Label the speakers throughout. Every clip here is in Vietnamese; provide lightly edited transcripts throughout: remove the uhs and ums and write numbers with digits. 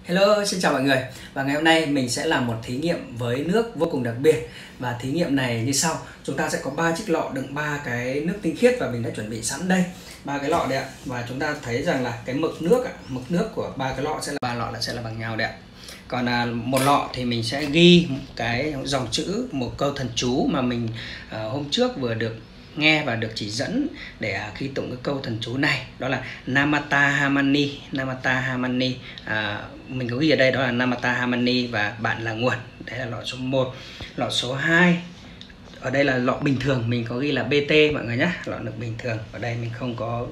Speaker 1: Hello, xin chào mọi người. Và ngày hôm nay mình sẽ làm một thí nghiệm với nước vô cùng đặc biệt. Và thí nghiệm này như sau. Chúng ta sẽ có 3 chiếc lọ đựng 3 cái nước tinh khiết và mình đã chuẩn bị sẵn đây. 3 cái lọ đây ạ. Và chúng ta thấy rằng là cái mực nước của 3 cái lọ sẽ là 3 lọ sẽ là bằng nhau đây ạ. Còn một lọ thì mình sẽ ghi cái dòng chữ, một câu thần chú mà mình hôm trước vừa được nghe và được chỉ dẫn để khi tụng cái câu thần chú này, đó là Namata Hamani. Namata Hamani, mình có ghi ở đây đó là Namata Hamani và bạn là nguồn. Đấy là lọ số 1. Lọ số 2 ở đây là lọ bình thường, mình có ghi là BT mọi người nhé, lọ nước bình thường. Ở đây mình không có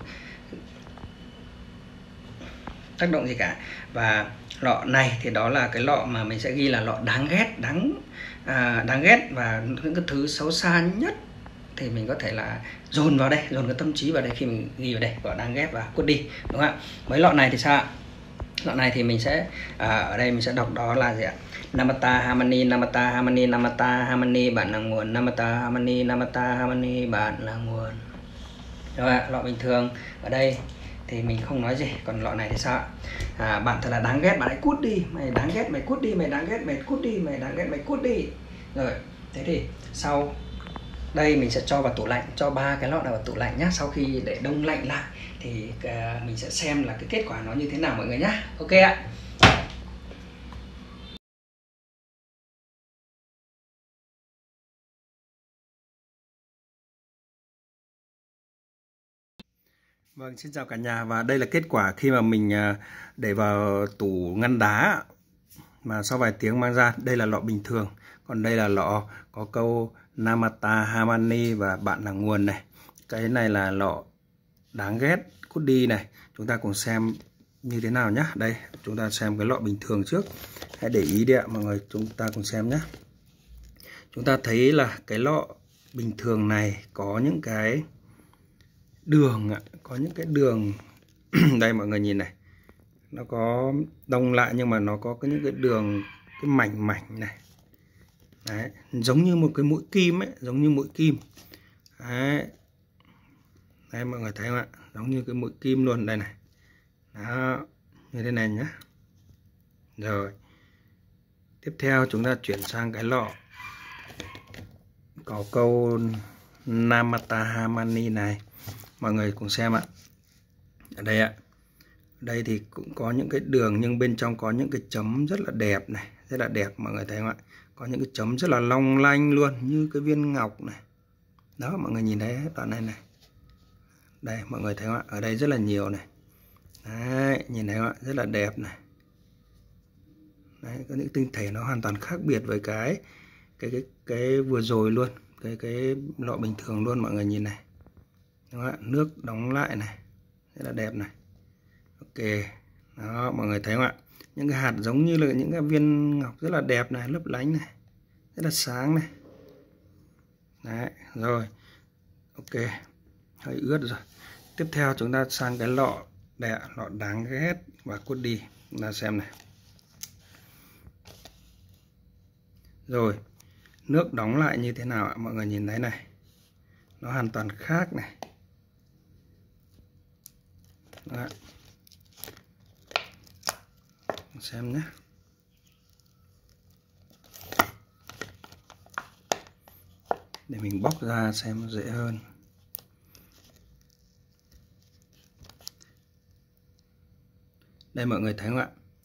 Speaker 1: tác động gì cả. Và lọ này thì đó là cái lọ mà mình sẽ ghi là lọ đáng ghét, đáng ghét và những cái thứ xấu xa nhất thì mình có thể là dồn vào đây, dồn cái tâm trí vào đây khi mình ghi vào đây, lọ đáng ghét và cút đi, đúng không ạ? Mấy lọ này thì sao ạ? Lọ này thì mình sẽ ở đây mình sẽ đọc đó là gì ạ? Namata Hamani, Namata Hamani, Namata Hamani, bạn là nguồn. Namata Hamani, Namata Hamani, bạn là nguồn. Rồi ạ, lọ bình thường ở đây thì mình không nói gì. Còn lọ này thì sao ạ? Bạn thật là đáng ghét, bạn hãy cút đi, mày đáng ghét mày cút đi, mày đáng ghét mày cút đi, mày đáng ghét mày cút đi. Rồi, thế thì sau đây mình sẽ cho vào tủ lạnh, cho 3 cái lọ này vào tủ lạnh nhé. Sau khi để đông lạnh lại thì mình sẽ xem là cái kết quả nó như thế nào mọi người nhé. Ok ạ. Vâng, xin chào cả nhà, và đây là kết quả khi mà mình để vào tủ ngăn đá mà sau vài tiếng mang ra. Đây là lọ bình thường, còn đây là lọ có câu Namata Hamani và bạn là nguồn này. Cái này là lọ đáng ghét, cút đi này. Chúng ta cùng xem như thế nào nhé. Đây, chúng ta xem cái lọ bình thường trước. Hãy để ý đi ạ mọi người, chúng ta cùng xem nhé. Chúng ta thấy là cái lọ bình thường này có những cái đường ạ, có những cái đường đây mọi người nhìn này, nó có đông lại nhưng mà nó có những cái đường, cái mảnh này. Đấy, giống như một cái mũi kim ấy, giống như mũi kim. Đấy, đây mọi người thấy không ạ, giống như cái mũi kim luôn đây này. Đó, như thế này nhé. Rồi, tiếp theo chúng ta chuyển sang cái lọ có câu Namata Hamani này. Mọi người cùng xem ạ. Ở đây ạ, đây thì cũng có những cái đường nhưng bên trong có những cái chấm rất là đẹp này, rất là đẹp mọi người thấy không ạ? Có những cái chấm rất là long lanh luôn, như cái viên ngọc này. Đó, mọi người nhìn thấy đoạn này này. Đây, mọi người thấy không ạ? Ở đây rất là nhiều này. Đấy, nhìn thấy không ạ? Rất là đẹp này. Đấy, có những tinh thể nó hoàn toàn khác biệt với cái vừa rồi luôn, cái lọ bình thường luôn, mọi người nhìn này. Đúng không ạ? Nước đóng lại này, rất là đẹp này. Ok, đó mọi người thấy không ạ? Những cái hạt giống như là những cái viên ngọc rất là đẹp này, lấp lánh này, rất là sáng này. Đấy, rồi. Ok, hơi ướt rồi. Tiếp theo chúng ta sang cái lọ đây ạ, lọ đáng ghét và cút đi. Chúng ta xem này. Rồi, nước đóng lại như thế nào ạ? Mọi người nhìn thấy này. Nó hoàn toàn khác này. Đó. Xem nhé. Để mình bóc ra xem nó dễ hơn. Đây mọi người thấy không ạ?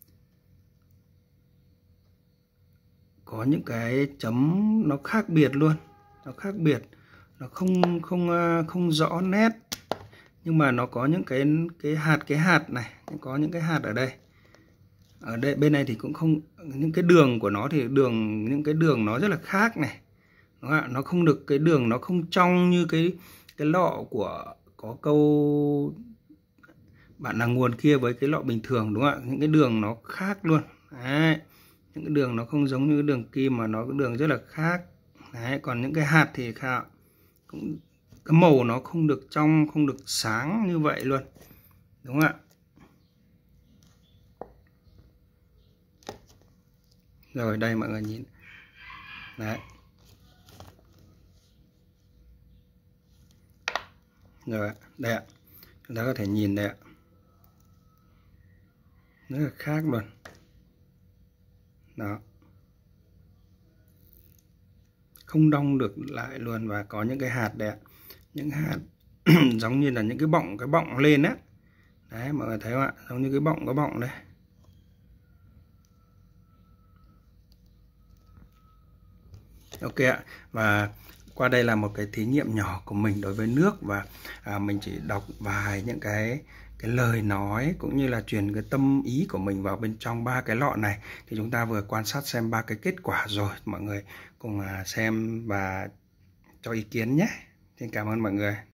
Speaker 1: Có những cái chấm nó khác biệt luôn, nó khác biệt, nó không rõ nét, nhưng mà nó có những cái hạt này, có những cái hạt ở đây. Ở đây bên này thì cũng không, những cái đường của nó thì những cái đường nó rất là khác này. Nó không được, cái đường nó không trong như cái lọ của có câu bạn là nguồn kia với cái lọ bình thường, đúng không ạ? Những cái đường nó khác luôn. Đấy, những cái đường nó không giống như cái đường kim mà nó cái đường rất là khác. Đấy, còn những cái hạt thì khác, cũng cái màu nó không được trong, không được sáng như vậy luôn, đúng không ạ? Rồi đây mọi người nhìn. Đấy. Rồi đây ạ. Chúng ta có thể nhìn đây ạ. Rất là khác luôn. Đó, không đong được lại luôn, và có những cái hạt đây ạ, những hạt giống như là những cái bọng lên á. Đấy, mọi người thấy không ạ, giống như cái bọng đây. Ok ạ. Và qua đây là một cái thí nghiệm nhỏ của mình đối với nước, và mình chỉ đọc vài những cái lời nói cũng như là truyền cái tâm ý của mình vào bên trong 3 cái lọ này. Thì chúng ta vừa quan sát xem 3 cái kết quả rồi, mọi người cùng xem và cho ý kiến nhé. Xin cảm ơn mọi người.